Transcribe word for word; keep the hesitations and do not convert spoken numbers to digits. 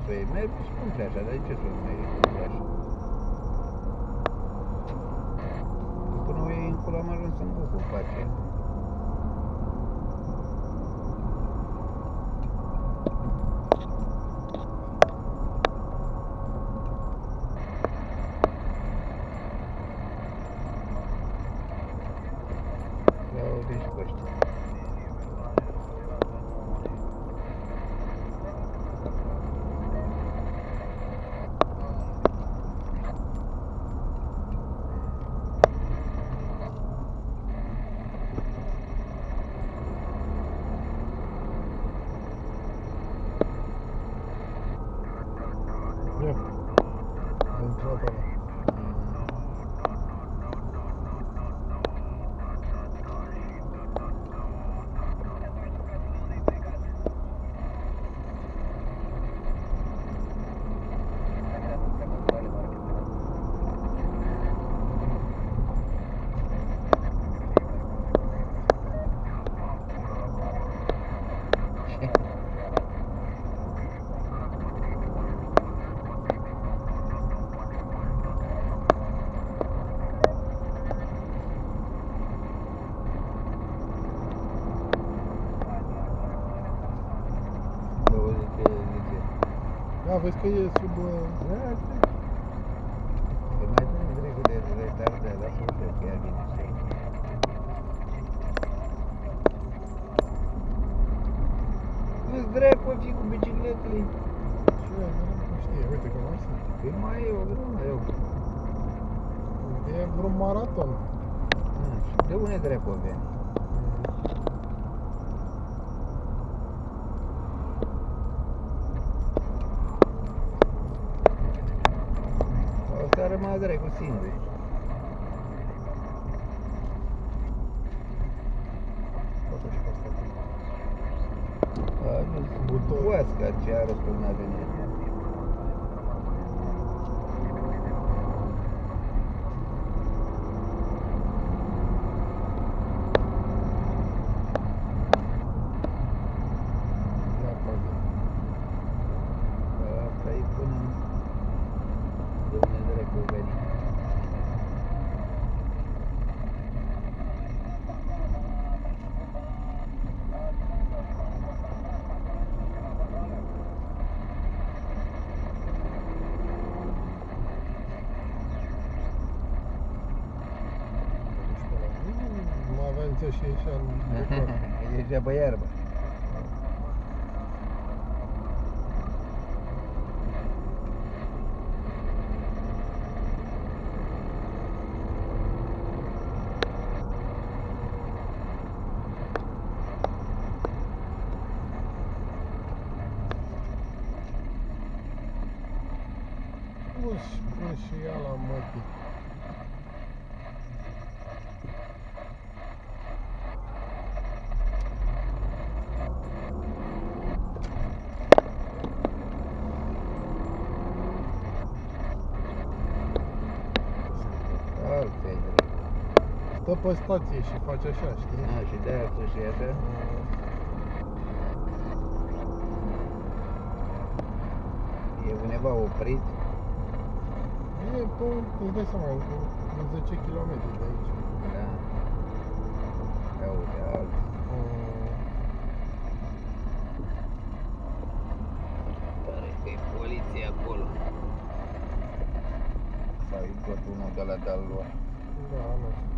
să o iei? Mergi și cum așa, dar de ce să o mai iei așa? Până o iei încolo am ajuns în bucul cu aceea. Deci cu ăștia. Ia, a intrat ăla. Da, vezi că e sub... Da, asta. E mai bine dreptul de retardat, dar să știu că ea vine și aici. Nu-ți dracu, fi cu bicicletele. Ce, nu știe, uite că mai sunt. Păi mai e o grămă, eu. E vreun maraton. De unde dracu veni? S-a rămas dracu singur. Poate și pe asta. A ajuns butoasca ce a răsturnat în el. Ia poate. Asta e până de unde dracu veni. Mai avem ce și ieșea în decor. Ieșea pe iarbă. Uși, pun și ea la mătii. Alții. Stă pe stație și face așa, știi? A, și de-aia să și așa. E undeva oprit. E pe, îți dai seama, în zece kilometri de aici. Da. Ia uite, alții. Pare că e poliția acolo. Sau e tot unul de la de-al lor. Da, nu știu.